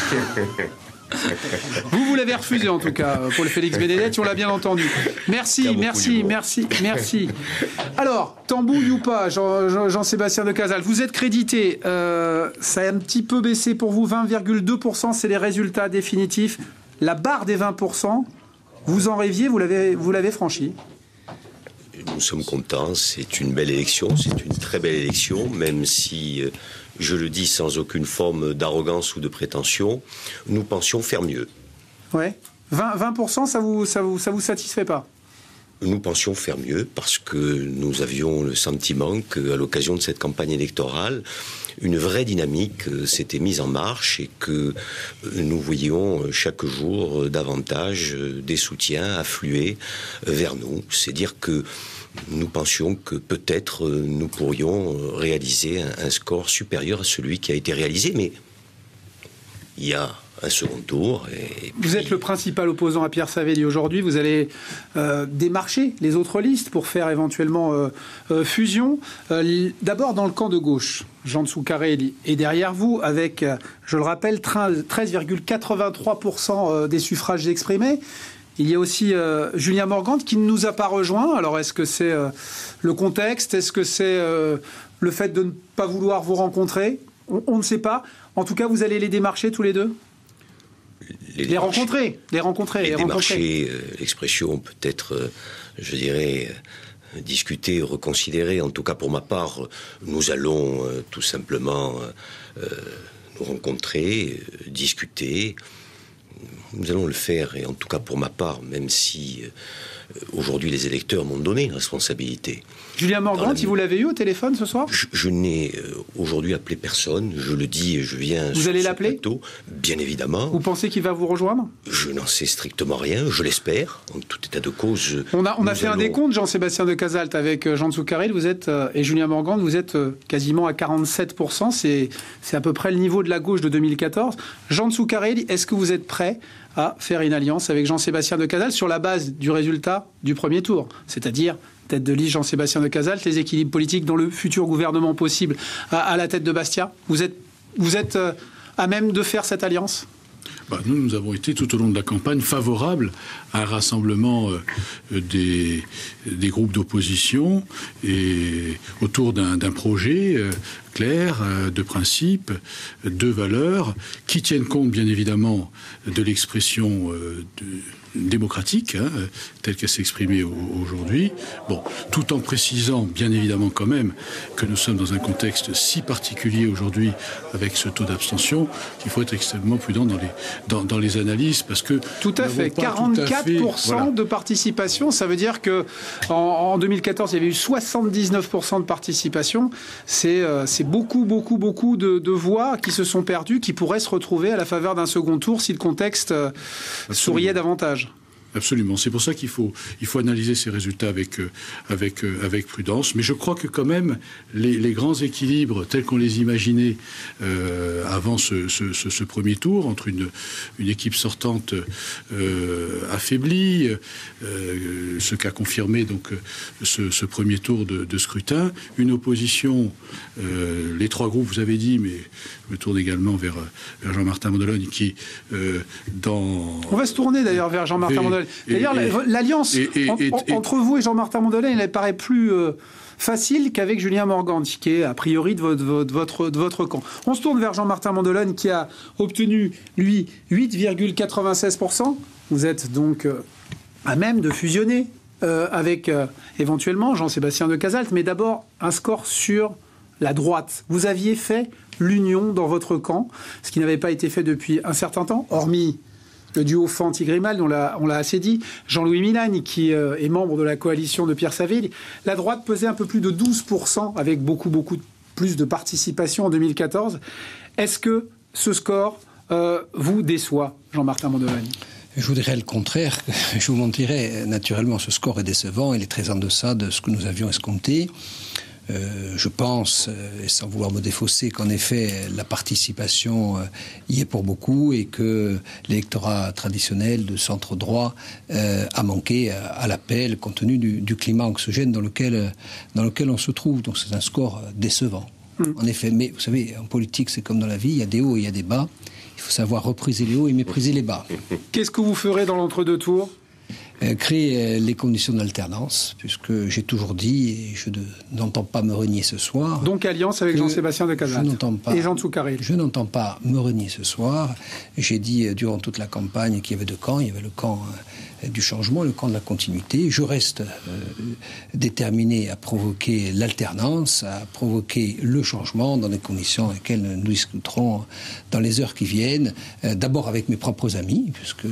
Vous, vous l'avez refusé en tout cas, Paul Félix Benedetti, on l'a bien entendu. Merci, merci, merci, merci. Alors, tambouille ou pas, Jean, Jean, Jean-Sébastien de Casals, vous êtes crédité, euh, ça a un petit peu baissé pour vous, vingt virgule deux pour cent, c'est les résultats définitifs. La barre des vingt pour cent, vous en rêviez, vous l'avez, vous l'avez franchi. Nous sommes contents, c'est une belle élection, c'est une très belle élection, même si, je le dis sans aucune forme d'arrogance ou de prétention, nous pensions faire mieux. Ouais. vingt pour cent, ça vous, ça vous, ça vous satisfait pas? Nous pensions faire mieux parce que nous avions le sentiment qu'à l'occasion de cette campagne électorale, une vraie dynamique s'était mise en marche et que nous voyions chaque jour davantage des soutiens affluer vers nous. C'est dire que nous pensions que peut-être nous pourrions réaliser un score supérieur à celui qui a été réalisé, mais il y a un second tour. Et, et vous puis... êtes le principal opposant à Pierre Savelli aujourd'hui. Vous allez euh, démarcher les autres listes pour faire éventuellement euh, euh, fusion. Euh, D'abord dans le camp de gauche, Jean Tsoukaréli est derrière vous avec, euh, je le rappelle, treize virgule quatre-vingt-trois pour cent des suffrages exprimés. Il y a aussi euh, Julien Morgante qui ne nous a pas rejoint. Alors est-ce que c'est euh, le contexte? Est-ce que c'est euh, le fait de ne pas vouloir vous rencontrer? on, on ne sait pas. En tout cas, vous allez les démarcher tous les deux? Les, les rencontrer, les rencontrer, les, les démarcher, euh, l'expression peut-être, euh, je dirais, euh, discuter, reconsidérer. En tout cas, pour ma part, nous allons euh, tout simplement euh, nous rencontrer, euh, discuter. Nous allons le faire, et en tout cas pour ma part, même si euh, aujourd'hui les électeurs m'ont donné une responsabilité. Julien Morgante, la... vous l'avez eu au téléphone ce soir? Je, je n'ai euh, aujourd'hui appelé personne, je le dis et je viens... Vous allez l'appeler? Bien évidemment. Vous pensez qu'il va vous rejoindre? Je n'en sais strictement rien, je l'espère, en tout état de cause. On a, on a fait allons... un décompte, Jean-Sébastien de Cazalte, avec Jean Tsoukaréli, vous êtes, euh, et Julien Morgante, vous êtes euh, quasiment à quarante-sept pour cent, c'est à peu près le niveau de la gauche de deux mille quatorze. Jean Tsoukaréli, est-ce que vous êtes prêt à faire une alliance avec Jean-Sébastien de Cazalte sur la base du résultat du premier tour, c'est-à-dire tête de liste Jean-Sébastien de Cazalte, les équilibres politiques dans le futur gouvernement possible à, à la tête de Bastia? Vous êtes, vous êtes euh, à même de faire cette alliance? Bah, nous, nous avons été tout au long de la campagne favorables à un rassemblement euh, des, des groupes d'opposition et autour d'un projet euh, clair, euh, de principes, de valeurs, qui tiennent compte bien évidemment de l'expression euh, démocratique, hein, telle qu'elle s'est exprimée aujourd'hui, bon, tout en précisant bien évidemment quand même que nous sommes dans un contexte si particulier aujourd'hui avec ce taux d'abstention qu'il faut être extrêmement prudent dans les, dans, dans les analyses parce que... Tout à fait, quarante-quatre pour cent voilà. de participation, ça veut dire que en, en deux mille quatorze il y avait eu soixante-dix-neuf pour cent de participation, c'est euh, beaucoup, beaucoup, beaucoup de, de voix qui se sont perdues, qui pourraient se retrouver à la faveur d'un second tour si le contexte euh, souriait davantage. Absolument. C'est pour ça qu'il faut, il faut analyser ces résultats avec, euh, avec, euh, avec prudence. Mais je crois que quand même, les, les grands équilibres tels qu'on les imaginait euh, avant ce, ce, ce, ce premier tour, entre une, une équipe sortante euh, affaiblie, euh, ce qu'a confirmé donc ce, ce premier tour de, de scrutin, une opposition, euh, les trois groupes, vous avez dit, mais je me tourne également vers, vers Jean-Martin Mondologne, qui, euh, dans... On va se tourner d'ailleurs vers Jean-Martin Mondologne. D'ailleurs, l'alliance entre vous et Jean-Martin Mondologne, elle paraît plus euh, facile qu'avec Julien Morgante, qui est a priori de votre, de, votre, de votre camp. On se tourne vers Jean-Martin Mondologne, qui a obtenu, lui, huit virgule quatre-vingt-seize pour cent. Vous êtes donc euh, à même de fusionner euh, avec euh, éventuellement Jean-Sébastien de Cazalte, mais d'abord un score sur la droite. Vous aviez fait l'union dans votre camp, ce qui n'avait pas été fait depuis un certain temps, hormis le duo Fanti-Grimal, on l'a assez dit, Jean-Louis Milagne, qui euh, est membre de la coalition de Pierre Savelli. La droite pesait un peu plus de douze pour cent, avec beaucoup, beaucoup plus de participation en deux mille quatorze. Est-ce que ce score euh, vous déçoit, Jean-Martin Mondologne? Je vous dirais le contraire. Je vous mentirais. Naturellement, ce score est décevant. Il est très en deçà de ce que nous avions escompté. Euh, je pense, euh, et sans vouloir me défausser, qu'en effet, la participation euh, y est pour beaucoup et que l'électorat traditionnel de centre-droit euh, a manqué à, à l'appel compte tenu du, du climat anxiogène dans lequel, dans lequel on se trouve. Donc c'est un score décevant. Mmh. En effet, mais vous savez, en politique, c'est comme dans la vie, il y a des hauts et il y a des bas. Il faut savoir repriser les hauts et mépriser les bas. Qu'est-ce que vous ferez dans l'entre-deux tours ? Euh, créer euh, les conditions d'alternance, puisque j'ai toujours dit, et je n'entends pas me renier ce soir... Donc alliance avec Jean-Sébastien de Cazalte et Jean Tsoukaréli. Je n'entends pas me renier ce soir. J'ai dit euh, durant toute la campagne qu'il y avait deux camps. Il y avait le camp euh, du changement, le camp de la continuité. Je reste euh, déterminé à provoquer l'alternance, à provoquer le changement dans des conditions dans lesquelles nous discuterons dans les heures qui viennent. Euh, D'abord avec mes propres amis, puisque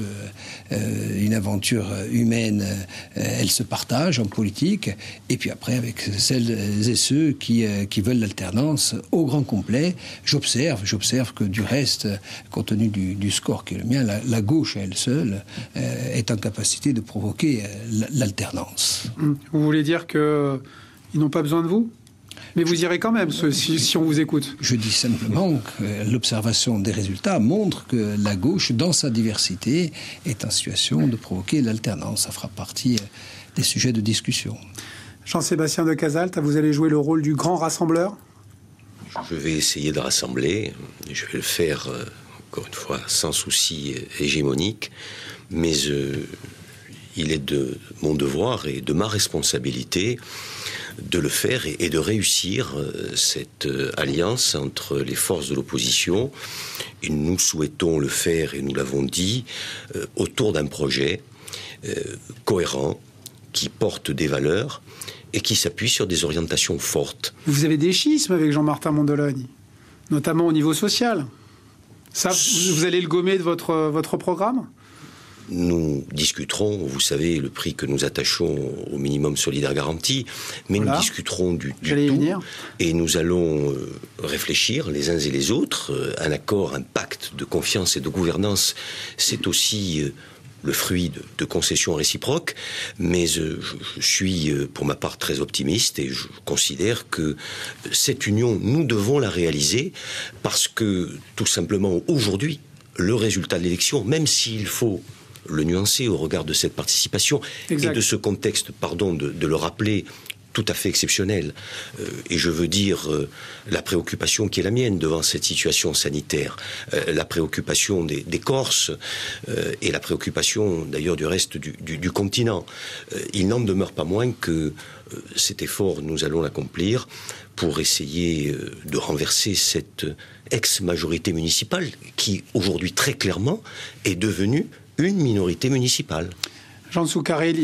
euh, une aventure humaine, euh, elle se partage en politique, et puis après avec celles et ceux qui, euh, qui veulent l'alternance au grand complet. J'observe, j'observe que du reste, compte tenu du, du score qui est le mien, la, la gauche à elle seule euh, est en capacité de provoquer euh, l'alternance. Vous voulez dire qu'ils n'ont pas besoin de vous ? Mais vous irez quand même, si, si on vous écoute. Je dis simplement que l'observation des résultats montre que la gauche, dans sa diversité, est en situation de provoquer l'alternance. Ça fera partie des sujets de discussion. Jean-Sébastien de Cazalte, vous allez jouer le rôle du grand rassembleur ? Je vais essayer de rassembler. Je vais le faire, euh, encore une fois, sans souci hégémonique. Mais euh, il est de mon devoir et de ma responsabilité de le faire et, et de réussir euh, cette euh, alliance entre les forces de l'opposition. Et nous souhaitons le faire, et nous l'avons dit, euh, autour d'un projet euh, cohérent, qui porte des valeurs et qui s'appuie sur des orientations fortes. Vous avez des schismes avec Jean-Martin Mondologne, notamment au niveau social. Ça, vous allez le gommer de votre, votre programme ? Nous discuterons, vous savez, le prix que nous attachons au minimum solidaire garanti, mais voilà. Nous discuterons du, du tout, venir. Et nous allons euh, réfléchir les uns et les autres. Euh, un accord, un pacte de confiance et de gouvernance, c'est aussi euh, le fruit de, de concessions réciproques, mais euh, je, je suis euh, pour ma part très optimiste et je considère que cette union, nous devons la réaliser parce que, tout simplement, aujourd'hui, le résultat de l'élection, même s'il faut le nuancer au regard de cette participation exact. Et de ce contexte, pardon, de, de le rappeler, tout à fait exceptionnel. Euh, et je veux dire euh, la préoccupation qui est la mienne devant cette situation sanitaire, euh, la préoccupation des, des Corses euh, et la préoccupation d'ailleurs du reste du, du, du continent. Euh, il n'en demeure pas moins que euh, cet effort, nous allons l'accomplir pour essayer euh, de renverser cette ex-majorité municipale qui, aujourd'hui, très clairement, est devenue une minorité municipale. Jean Zuccarelli,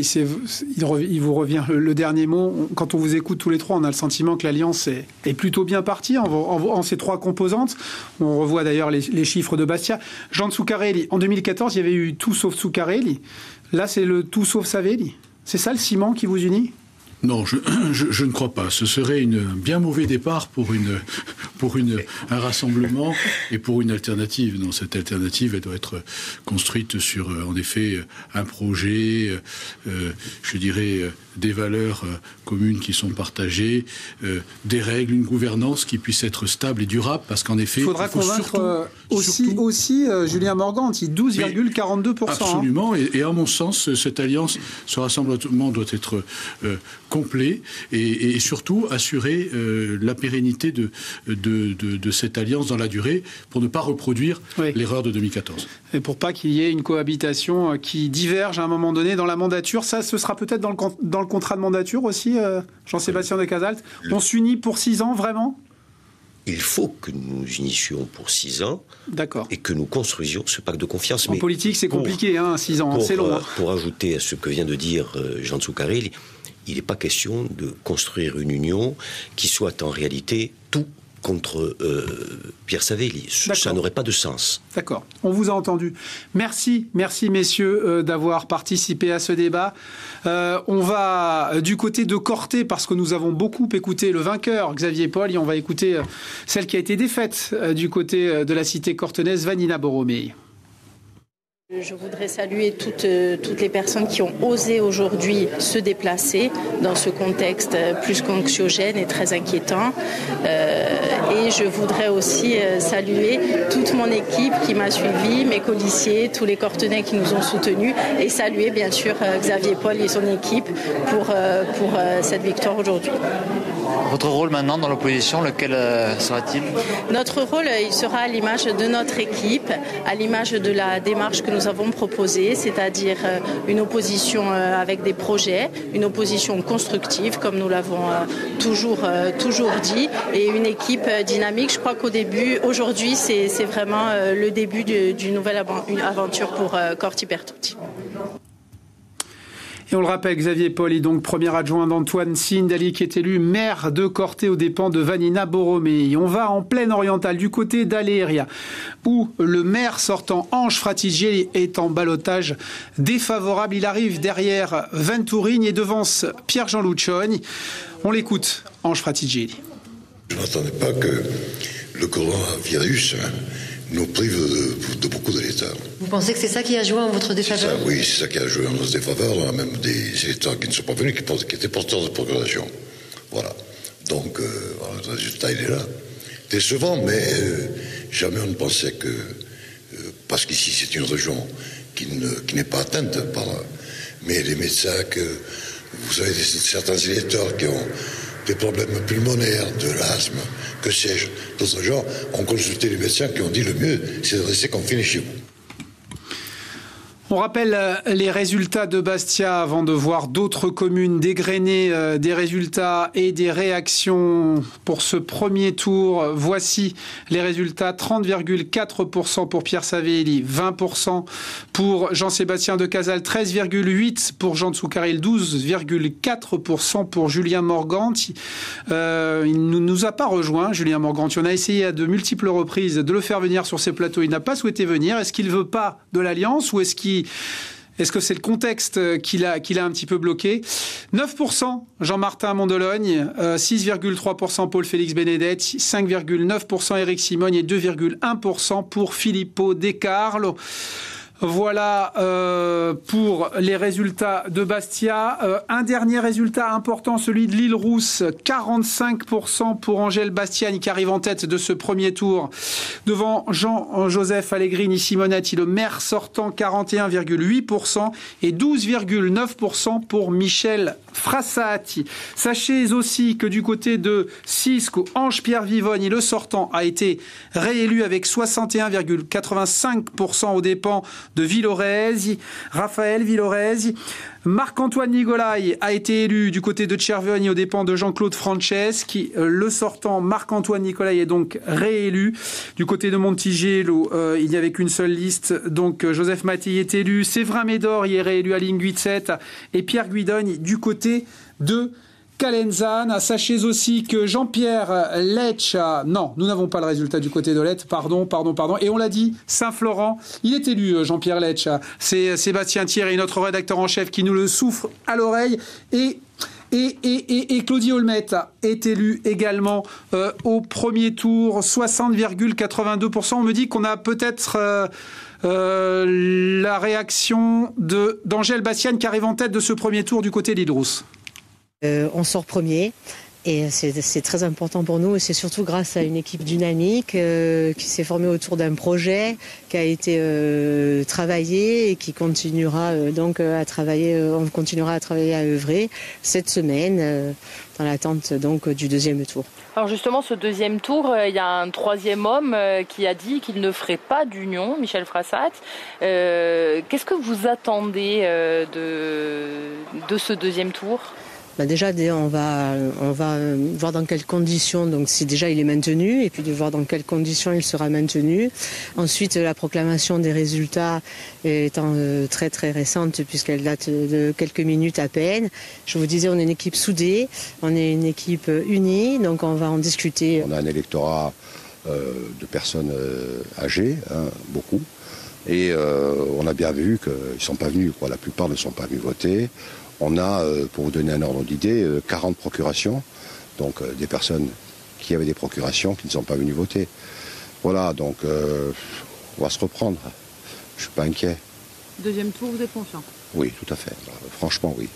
il vous revient le dernier mot. Quand on vous écoute tous les trois, on a le sentiment que l'Alliance est, est plutôt bien partie en, en, en ces trois composantes. On revoit d'ailleurs les, les chiffres de Bastia. Jean Zuccarelli, en deux mille quatorze, il y avait eu tout sauf Zuccarelli. Là, c'est le tout sauf Savelli. C'est ça le ciment qui vous unit ? Non, je, je, je ne crois pas. Ce serait un bien mauvais départ pour, une, pour une, un rassemblement et pour une alternative. Non, cette alternative, elle doit être construite sur, en effet, un projet, euh, je dirais, des valeurs communes qui sont partagées, euh, des règles, une gouvernance qui puisse être stable et durable, parce qu'en effet... Il faudra il faut convaincre surtout, aussi, surtout... aussi euh, Julien Morganti, douze virgule quarante-deux pour cent. Absolument, hein. et, et à mon sens, cette alliance, ce rassemblement doit être euh, complet et, et surtout assurer euh, la pérennité de, de, de, de cette alliance dans la durée pour ne pas reproduire oui. l'erreur de deux mille quatorze. Et pour pas qu'il y ait une cohabitation qui diverge à un moment donné dans la mandature, ça, ce sera peut-être dans le, dans le contrat de mandature aussi, euh, Jean-Sébastien de Cazalte. On s'unit pour six ans, vraiment ? Il faut que nous nous unissions pour six ans. D'accord. Et que nous construisions ce pacte de confiance. En Mais politique, c'est compliqué, hein, six ans, c'est long. Euh, pour ajouter à ce que vient de dire euh, Jean Zuccarelli, il n'est pas question de construire une union qui soit en réalité tout contre euh, Pierre Savelli. Ça n'aurait pas de sens. D'accord. On vous a entendu. Merci, merci messieurs euh, d'avoir participé à ce débat. Euh, on va euh, du côté de Corté, parce que nous avons beaucoup écouté le vainqueur, Xavier Paul, et on va écouter euh, celle qui a été défaite euh, du côté euh, de la cité cortenaise, Vanina Borromei. Je voudrais saluer toutes, toutes les personnes qui ont osé aujourd'hui se déplacer dans ce contexte plus qu'anxiogène et très inquiétant. Euh, et je voudrais aussi saluer toute mon équipe qui m'a suivi, mes colissiers, tous les Cortenais qui nous ont soutenus, et saluer bien sûr Xavier Paul et son équipe pour, pour cette victoire aujourd'hui. Votre rôle maintenant dans l'opposition, lequel sera-t-il ? Notre rôle, il sera à l'image de notre équipe, à l'image de la démarche que nous avons proposée, c'est-à-dire une opposition avec des projets, une opposition constructive, comme nous l'avons toujours, toujours dit, et une équipe dynamique. Je crois qu'au début, aujourd'hui, c'est, c'est vraiment le début d'une nouvelle aventure pour Corti Pertutti. Et on le rappelle, Xavier Paul est donc premier adjoint d'Antoine Sindali, qui est élu maire de Corté aux dépens de Vanina Borromei. On va en plaine orientale, du côté d'Aléria, où le maire sortant, Ange Frattigieli, est en ballottage défavorable. Il arrive derrière Venturini et devance Pierre-Jean Luccioni. On l'écoute, Ange Frattigieli. Je n'attendais pas que le coronavirus nous prive de, de beaucoup de l'État. Vous pensez que c'est ça qui a joué en votre défaveur ? Ça, oui, c'est ça qui a joué en notre défaveur. On a même des électeurs qui ne sont pas venus, qui, qui étaient porteurs de procuration. Voilà. Donc, euh, voilà, le résultat, il est là. Décevant, mais euh, jamais on ne pensait que... Euh, parce qu'ici, c'est une région qui, ne, qui n'est pas atteinte par... Mais les médecins, que, vous savez, certains électeurs qui ont des problèmes pulmonaires, de l'asthme, que sais-je, d'autres gens, ont consulté les médecins qui ont dit le mieux, c'est de rester confiné chez vous. On rappelle les résultats de Bastia avant de voir d'autres communes dégrainer des résultats et des réactions pour ce premier tour. Voici les résultats. trente virgule quatre pour cent pour Pierre Savelli, vingt pour cent pour Jean-Sébastien de Cazales, treize virgule huit pour Jean de Soucaril, douze virgule quatre pour cent pour Julien Morganti. Euh, il ne nous a pas rejoint, Julien Morganti. On a essayé à de multiples reprises de le faire venir sur ces plateaux. Il n'a pas souhaité venir. Est-ce qu'il ne veut pas de l'Alliance ou est-ce qu'il Est-ce que c'est le contexte qui l'a, qui l'a un petit peu bloqué? neuf pour cent Jean-Martin Mondologne, euh, six virgule trois pour cent Paul-Félix Benedetti, cinq virgule neuf pour cent Éric Simogne et deux virgule un pour cent pour Filippo De Carlo. Voilà euh, pour les résultats de Bastia. Euh, un dernier résultat important, celui de l'Île-Rousse, quarante-cinq pour cent pour Angèle Bastiani qui arrive en tête de ce premier tour. Devant Jean-Joseph Allegrini Simonetti, le maire sortant, quarante et un virgule huit pour cent et douze virgule neuf pour cent pour Michel Frassati. Sachez aussi que du côté de Sisco, Ange-Pierre Vivogni, le sortant, a été réélu avec soixante et un virgule quatre-vingt-cinq pour cent aux dépens de Villoresi, Raphaël Villoresi. Marc-Antoine Nicolai a été élu du côté de Cervioni aux dépens de Jean-Claude Franceschi. Le sortant Marc-Antoine Nicolai est donc réélu. Du côté de Montigello, euh, il n'y avait qu'une seule liste. Donc Joseph Mattei est élu. Séverin Médor y est réélu à Linguizet. Et Pierre Guidogne du côté de Calenzane. Sachez aussi que Jean-Pierre Lech, non, nous n'avons pas le résultat du côté de Lech, pardon, pardon, pardon. Et on l'a dit, Saint-Florent, il est élu, Jean-Pierre Lech. C'est Sébastien Thierry, notre rédacteur en chef, qui nous le souffle à l'oreille. Et Et, et, et, et Claudie Olmette est élue également euh, au premier tour, soixante virgule quatre-vingt-deux pour cent. On me dit qu'on a peut-être euh, euh, la réaction de, d'Angèle Bastiani qui arrive en tête de ce premier tour du côté d'Île-Rousse. Euh, on sort premier et c'est, c'est très important pour nous et c'est surtout grâce à une équipe dynamique euh, qui s'est formée autour d'un projet qui a été euh, travaillé et qui continuera euh, donc à travailler, euh, on continuera à travailler à œuvrer cette semaine euh, dans l'attente donc du deuxième tour. Alors justement, ce deuxième tour, il y a un troisième homme qui a dit qu'il ne ferait pas d'union, Michel Frassat. Euh, qu'est-ce que vous attendez de, de ce deuxième tour ? Bah déjà, on va, on va voir dans quelles conditions, donc si déjà il est maintenu, et puis de voir dans quelles conditions il sera maintenu. Ensuite, la proclamation des résultats étant très très récente, puisqu'elle date de quelques minutes à peine. Je vous disais, on est une équipe soudée, on est une équipe unie, donc on va en discuter. On a un électorat euh, de personnes euh, âgées, hein, beaucoup, et euh, on a bien vu qu'ils ne sont pas venus, quoi. La plupart ne sont pas venus voter. On a, pour vous donner un ordre d'idée, quarante procurations, donc des personnes qui avaient des procurations qui ne sont pas venues voter. Voilà, donc euh, on va se reprendre. Je ne suis pas inquiet. Deuxième tour, vous êtes confiant ? Oui, tout à fait. Franchement, oui.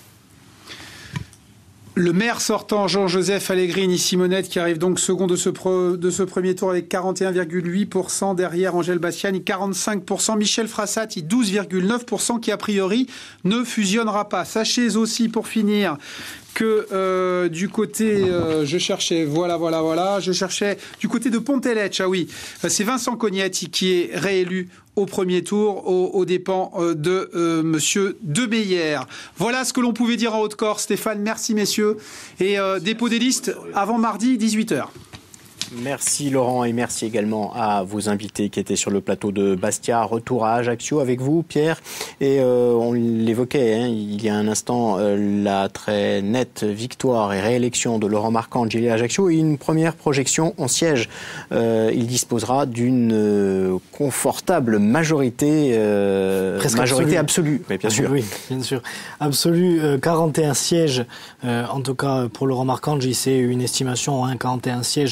Le maire sortant, Jean-Joseph Allegrini Simonette, qui arrive donc second de ce, pre, de ce premier tour avec quarante et un virgule huit pour cent. Derrière Angèle Bastiani, quarante-cinq pour cent. Michel Frassati, douze virgule neuf pour cent, qui a priori ne fusionnera pas. Sachez aussi, pour finir, que euh, du côté, euh, je cherchais, voilà, voilà, voilà, je cherchais du côté de Ponteletsch, ah oui, c'est Vincent Cognetti qui est réélu au premier tour, aux, aux dépens de euh, Monsieur De Meyer. Voilà ce que l'on pouvait dire en Haute-Corse. Stéphane, merci messieurs. Et euh, dépôt des listes avant mardi, dix-huit heures. Merci Laurent et merci également à vos invités qui étaient sur le plateau de Bastia. Retour à Ajaccio avec vous Pierre. Et euh, on l'évoquait hein, il y a un instant, euh, la très nette victoire et réélection de Laurent Marcangeli à Ajaccio et une première projection en siège. Euh, il disposera d'une euh, confortable majorité, euh, majorité absolue. Mais bien sûr. Oui, bien sûr. Absolue, euh, quarante et un sièges, euh, en tout cas pour Laurent Marcangeli, c'est une estimation, hein, quarante et un sièges avec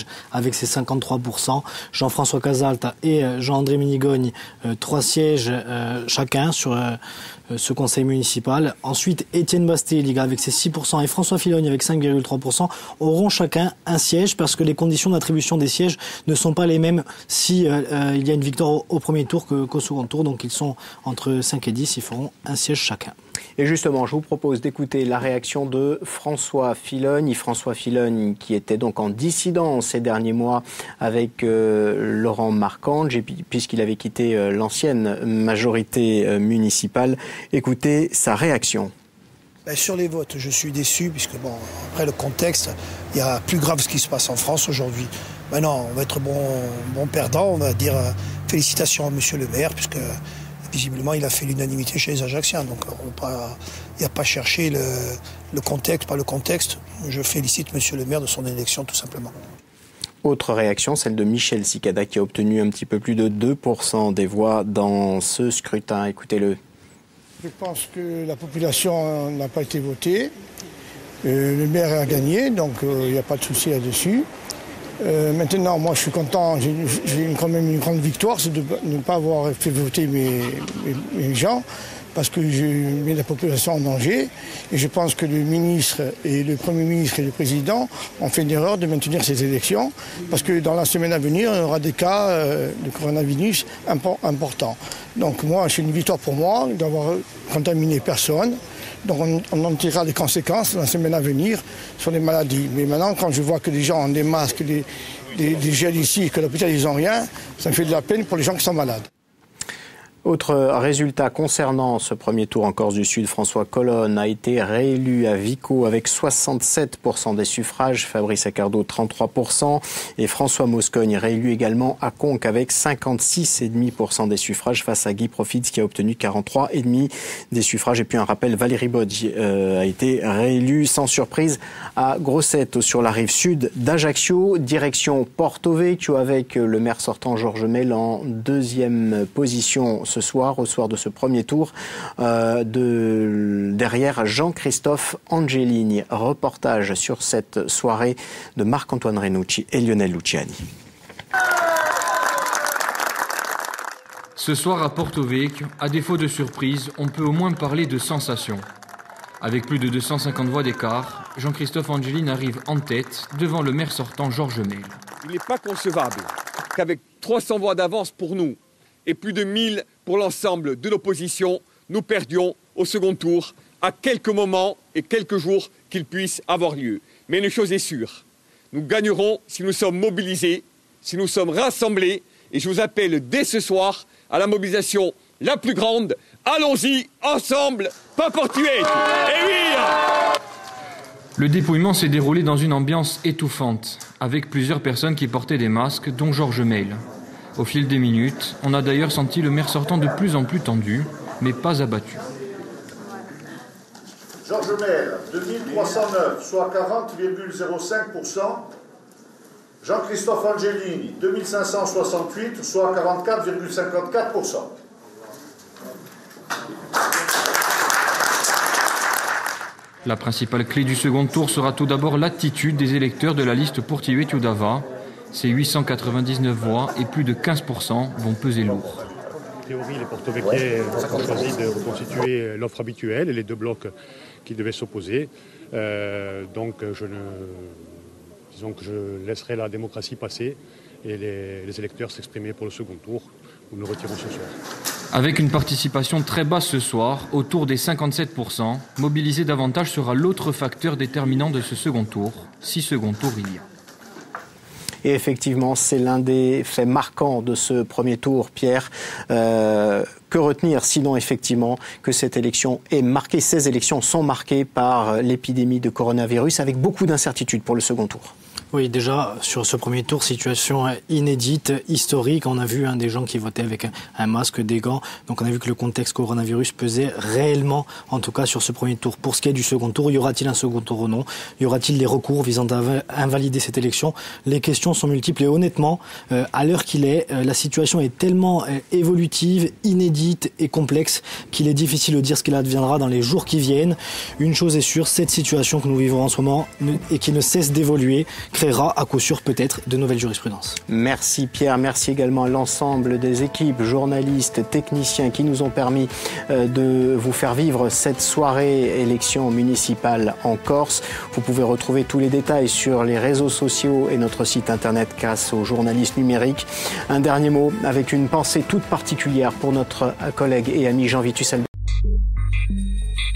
avec ses cinquante-trois pour cent. Jean-François Casalte et Jean-André Minigogne, euh, trois sièges euh, chacun sur euh, ce conseil municipal. Ensuite, Étienne Basté-Liga avec ses six pour cent et François Fillogne avec cinq virgule trois pour cent auront chacun un siège parce que les conditions d'attribution des sièges ne sont pas les mêmes si euh, euh, il y a une victoire au, au premier tour que, qu'au second tour. Donc ils sont entre cinq et dix, ils feront un siège chacun. Et justement, je vous propose d'écouter la réaction de François Fillogne. François Fillogne qui était donc en dissidence ces derniers mois avec euh, Laurent Marcangeli, puisqu'il avait quitté euh, l'ancienne majorité euh, municipale. Écoutez sa réaction. Ben, sur les votes, je suis déçu, puisque bon, après le contexte, il y a plus grave ce qui se passe en France aujourd'hui. Maintenant, on va être bon, bon perdant, on va dire euh, félicitations à monsieur le maire, puisque visiblement, il a fait l'unanimité chez les Ajacciens. Donc, il n'y a pas cherché le, le contexte, pas le contexte. Je félicite monsieur le maire de son élection, tout simplement. Autre réaction, celle de Michel Cicada, qui a obtenu un petit peu plus de deux pour cent des voix dans ce scrutin. Écoutez-le. Je pense que la population n'a pas été votée. Euh, le maire a gagné, donc il euh, n'y a pas de souci là-dessus. Euh, maintenant, moi, je suis content, j'ai, j'ai quand même une grande victoire, c'est de ne pas avoir fait voter mes, mes, mes gens, parce que je mets la population en danger. Et je pense que le ministre et le Premier ministre et le Président ont fait une erreur de maintenir ces élections, parce que dans la semaine à venir, il y aura des cas euh, de coronavirus importants. Donc moi, c'est une victoire pour moi d'avoir contaminé personne. Donc on, on en tirera des conséquences dans la semaine à venir sur les maladies. Mais maintenant, quand je vois que les gens ont des masques, des, des, des gels ici, et que l'hôpital, ils n'ont rien, ça me fait de la peine pour les gens qui sont malades. Autre résultat concernant ce premier tour en Corse du Sud, François Colonne a été réélu à Vico avec soixante-sept pour cent des suffrages, Fabrice Accardo trente-trois pour cent et François Moscogne réélu également à Conques avec cinquante-six virgule cinq pour cent des suffrages face à Guy Profitz qui a obtenu quarante-trois virgule cinq pour cent des suffrages. Et puis un rappel, Valérie Bodge euh, a été réélue sans surprise à Grosseto sur la rive sud d'Ajaccio, direction Porto Vecchio avec le maire sortant Georges Mel en deuxième position ce soir, au soir de ce premier tour, euh, de, derrière Jean-Christophe Angelini. Reportage sur cette soirée de Marc-Antoine Renucci et Lionel Luciani. Ce soir à Porto Vecchio, à défaut de surprise, on peut au moins parler de sensation. Avec plus de deux cent cinquante voix d'écart, Jean-Christophe Angelini arrive en tête devant le maire sortant Georges Mel. Il n'est pas concevable qu'avec trois cents voix d'avance pour nous et plus de mille pour l'ensemble de l'opposition, nous perdions au second tour à quelques moments et quelques jours qu'il puisse avoir lieu. Mais une chose est sûre, nous gagnerons si nous sommes mobilisés, si nous sommes rassemblés, et je vous appelle dès ce soir à la mobilisation la plus grande. Allons-y, ensemble, pas pour tuer. Et oui! Le dépouillement s'est déroulé dans une ambiance étouffante, avec plusieurs personnes qui portaient des masques, dont Georges Mel. Au fil des minutes, on a d'ailleurs senti le maire sortant de plus en plus tendu, mais pas abattu. Georges Mel, deux mille trois cent neuf, soit quarante virgule zéro cinq pour cent. Jean-Christophe Angelini, deux mille cinq cent soixante-huit, soit quarante-quatre virgule cinquante-quatre pour cent. La principale clé du second tour sera tout d'abord l'attitude des électeurs de la liste Porto Vecchio d'Ava. Ces huit cent quatre-vingt-dix-neuf voix et plus de quinze pour cent vont peser lourd. A priori, les porto-vecchiais ont choisi de reconstituer l'offre habituelle et les deux blocs qui devaient s'opposer. Euh, donc, je ne, disons que je laisserai la démocratie passer et les, les électeurs s'exprimer pour le second tour. Nous nous retirons ce soir. Avec une participation très basse ce soir, autour des cinquante-sept pour cent, mobiliser davantage sera l'autre facteur déterminant de ce second tour, si second tour il y a. Et effectivement, c'est l'un des faits marquants de ce premier tour, Pierre. Euh, que retenir sinon effectivement que cette élection est marquée, ces élections sont marquées par l'épidémie de coronavirus avec beaucoup d'incertitudes pour le second tour. Oui, déjà, sur ce premier tour, situation inédite, historique. On a vu hein, des gens qui votaient avec un, un masque, des gants. Donc on a vu que le contexte coronavirus pesait réellement, en tout cas sur ce premier tour. Pour ce qui est du second tour, y aura-t-il un second tour ou non? Y aura-t-il des recours visant à invalider cette élection? Les questions sont multiples et honnêtement, euh, à l'heure qu'il est, euh, la situation est tellement euh, évolutive, inédite et complexe qu'il est difficile de dire ce qu'il adviendra dans les jours qui viennent. Une chose est sûre, cette situation que nous vivons en ce moment et qui ne cesse d'évoluer crée créera à coup sûr peut-être de nouvelles jurisprudences. Merci Pierre, merci également à l'ensemble des équipes, journalistes, techniciens qui nous ont permis de vous faire vivre cette soirée élection municipale en Corse. Vous pouvez retrouver tous les détails sur les réseaux sociaux et notre site internet grâce aux journalistes numériques. Un dernier mot avec une pensée toute particulière pour notre collègue et ami Jean Vitus Albert.